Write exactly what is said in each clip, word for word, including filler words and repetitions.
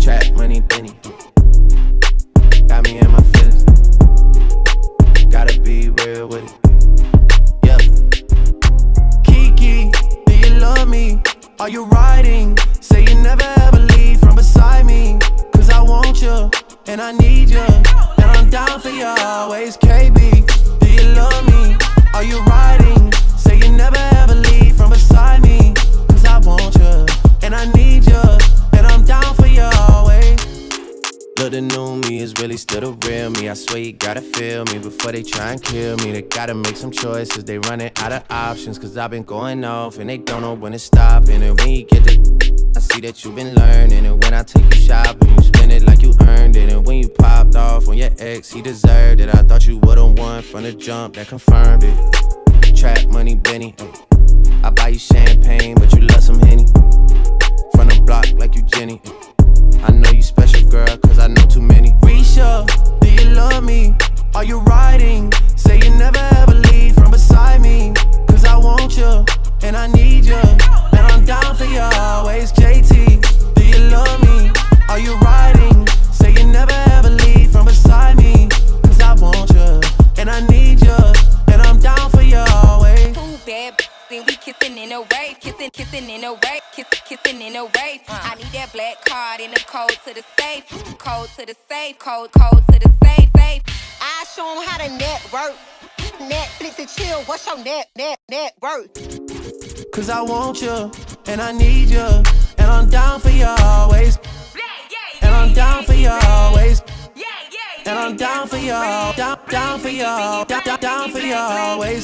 Trap money, Benny. Got me in my feelings. Gotta be real with it. Yeah. Kiki, do you love me? Are you riding? Say you never ever leave from beside me. Cause I want you, and I need you, and I'm down for you always. K B, do you love me? Are you riding? Say you never ever leave from beside me. Cause I want you, and I need you, and I'm down for you always. Look, the new me is really still the real me. I swear you gotta feel me before they try and kill me. They gotta make some choices, they running out of options. Cause I've been going off and they don't know when to stop. And when you get the I see that you've been learning. And when I take you shopping, you spend it like you earned it. And when you popped off on your ex, he deserved it. I thought you would've won from the jump, that confirmed it. Trap money, Benny, ay. I buy you champagne, but you love some Henny. From the block like you Jenny, ay. I know you special, girl, cause I know too many. Risha, do you love me? Are you riding? Say you never ever leave from beside me. Cause I want you, and I need you, and I'm down for you always. J T, do you love me? Are you riding? Say you never ever leave from beside me. Cause I want you, and I need you, and I'm down for you always. Too bad, then we kissing in a wave, kissing, kissing in a wave, kissing, kissing in a wave. Uh. I need that black card and the code to the safe, code to the safe, code, code to the safe, safe. I show them how to network, Netflix and chill. What's your net, net, net worth? Cause I want you, and I need you, and I'm down for you always. And I'm down for you always. And I'm down for you, down, down for you, down, down, down for you always.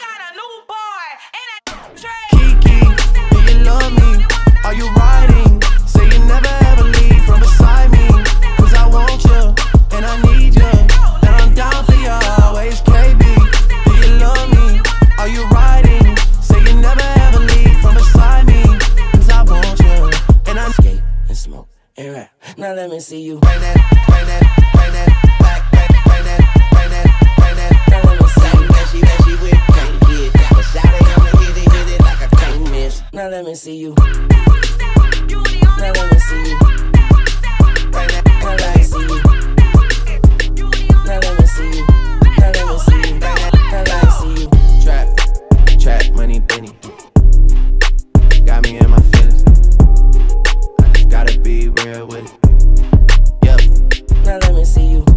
Kiki, do you love me? Are you riding? Say you never ever leave from beside me. Cause I want you, and I need you, and I'm down for you always. K B, do you love me? Are you riding? Say you never ever leave from beside me. Cause I want you, and I'm skate and smoke and rap. Now let me see you bring that, bring that, bring that back, back, bring that, bring that, bring that. Now let me see you that she, that she with can't get. Got a shot at him and hit it, hit it like I can't miss. Now let me see you. Now let me see you. Bring that, now let me see you. Now let me see you. Now let me see you. Bring that, now let me see you. Trap, trap money, Benny. Got me in my feelings. I just gotta be real with it. Yep. Now let me see you.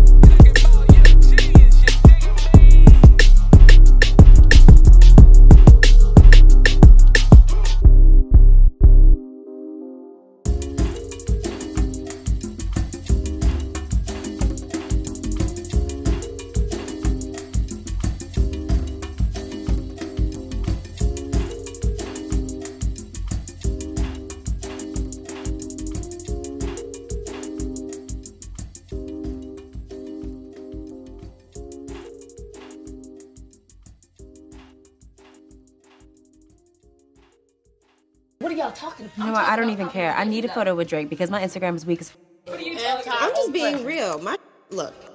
What are y'all talking about? You know what? I don't even care. I need a photo with Drake because my Instagram is weak as. I'm just being real. My look,